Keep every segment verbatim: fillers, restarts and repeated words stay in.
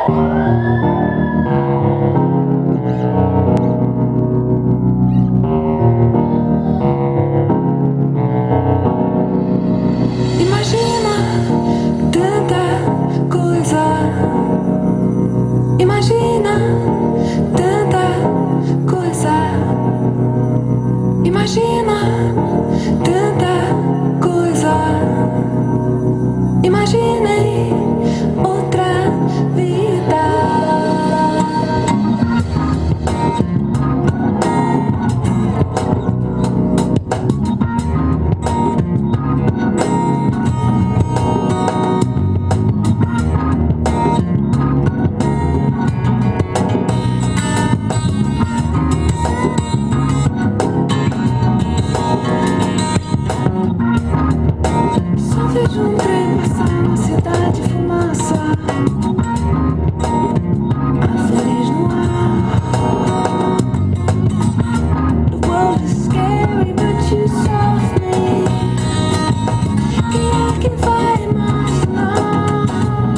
Imagina tanta coisa. Imagina tanta coisa. Imagina tanta coisa. Imaginei outra vida. Só vejo um trem passar na cidade, fumaça, árvores no ar. The world is scary, but you solve me. And I can fight my love.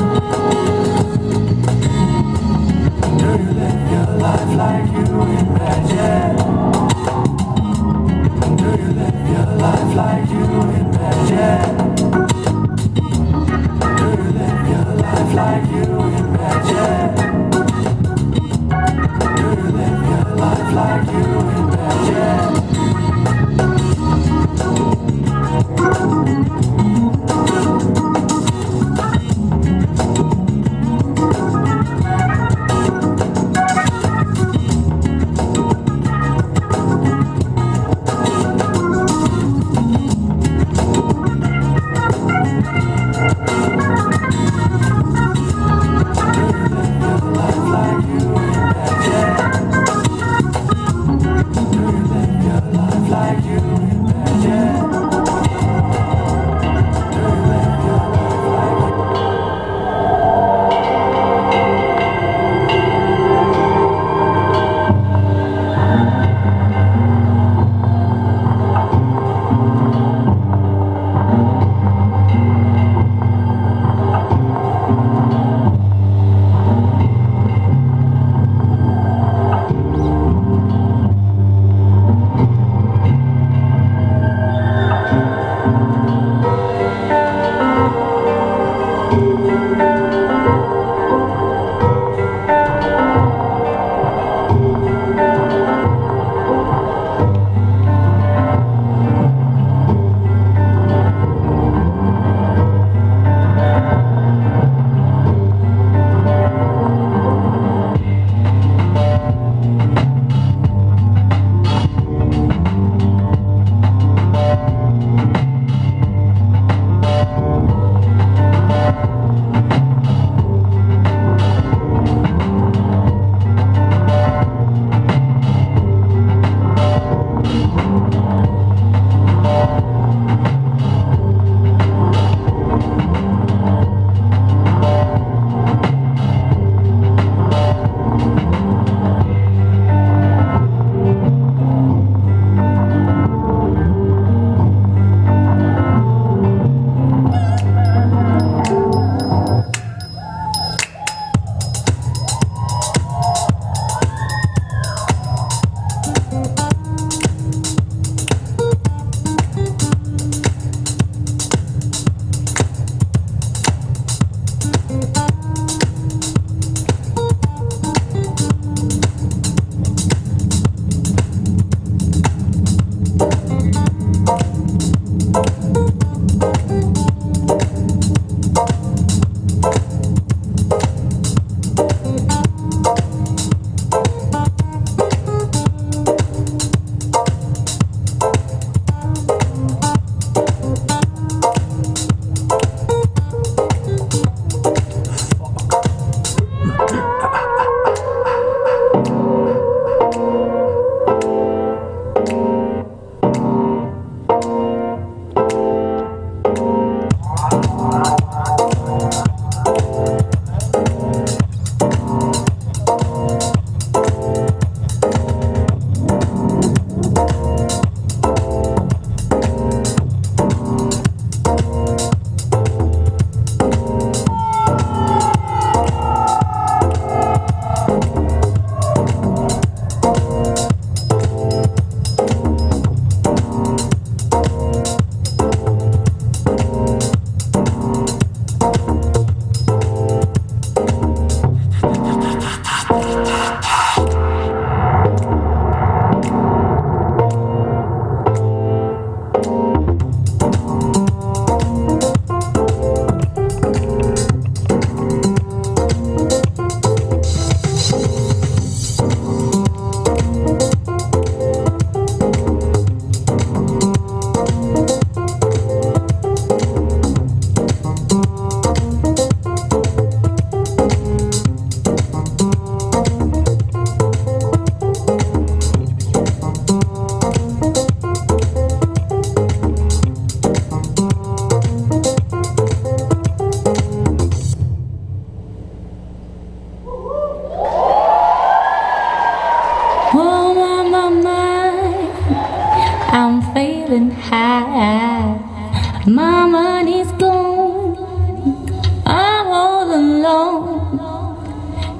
Do you live your life like you imagine? Do you live your life like you imagine? Do you live your life like you imagine? Do you live your life like you imagine?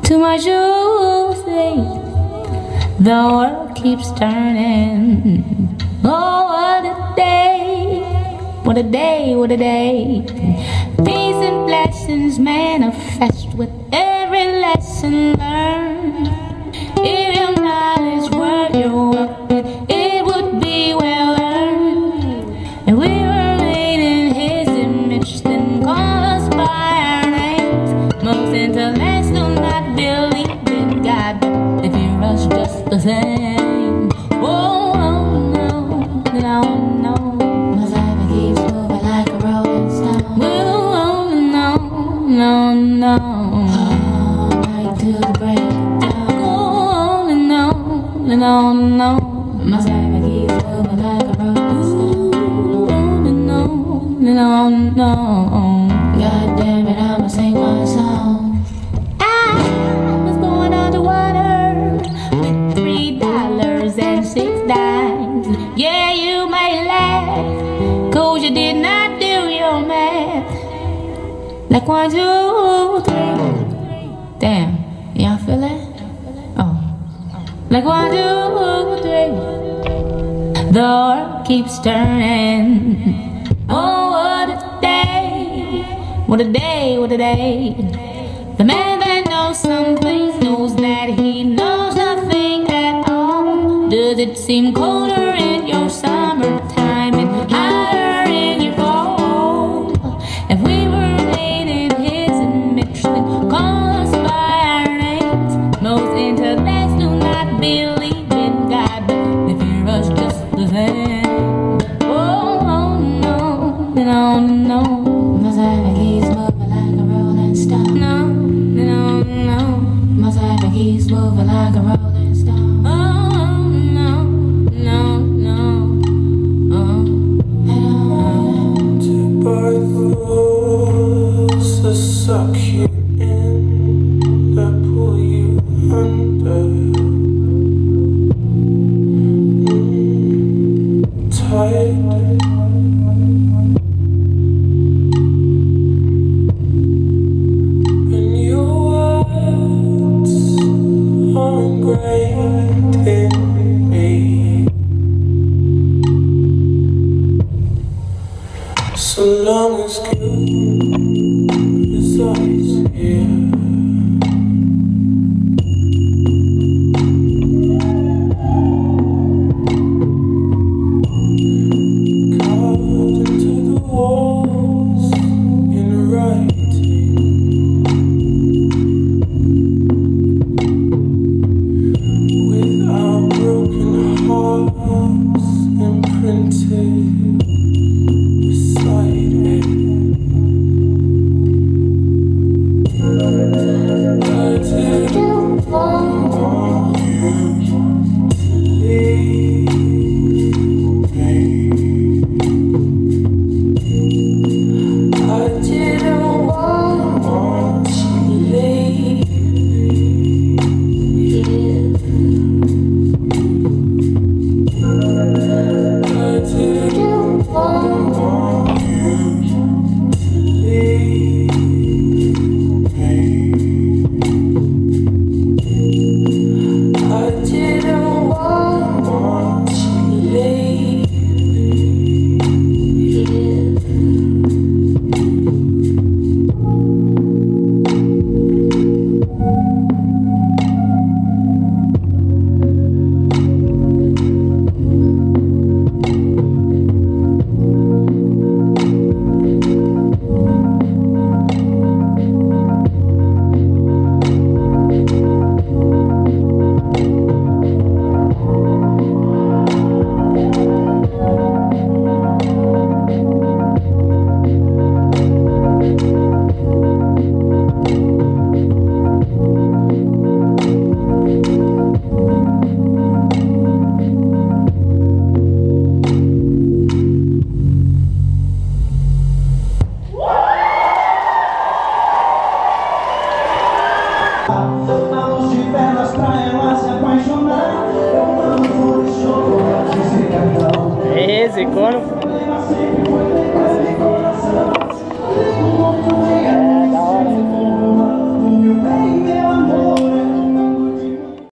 to my shoes, the world keeps turning. Oh, what a day, what a day, what a day. Peace and blessings manifest with every lesson learned. If your knowledge were your weapon, it would be well earned. If we were made in His image, then call us by our names. Most intellects do not believe in God, but they fear us just the same. Oh, oh no, no, no. My life keeps moving like a rolling stone. Oh, no, no, no. All night to the break of dawn. Oh, no, no, no. My life keeps moving like a rolling stone. Oh, no, no, no. God damn it, I'ma sing my song. I was born underwater with three dollars and six dimes. Yeah, you may laugh, cause you did not do your math. Like one, two, three. Damn, y'all feel that? Oh. Like one, two, three. The world keeps turning. Oh, what a day, what a day, what a day. The man that knows some things knows that he knows nothing at all. Does it seem colder in your summertime and hotter in your fall? If we were made in His image, then call us by our names. Most intellects do not believe in God, but they fear us just the same. Oh, oh no, no, no. My life keeps moving like a rolling stone. No, no, no. My life keeps moving like a rolling stone. Oh, no, no, no. Oh, Haunted by thoughts that suck you in, that pull you under. Mm, tight. And your words are ingrained in me. So long as guilt resides here, carved into the walls in writing, with our broken hearts imprinted beside it. I didn't want you to leave me. I didn't want you to leave me. I didn't want you to leave me. I didn't want you to leave Esse corno.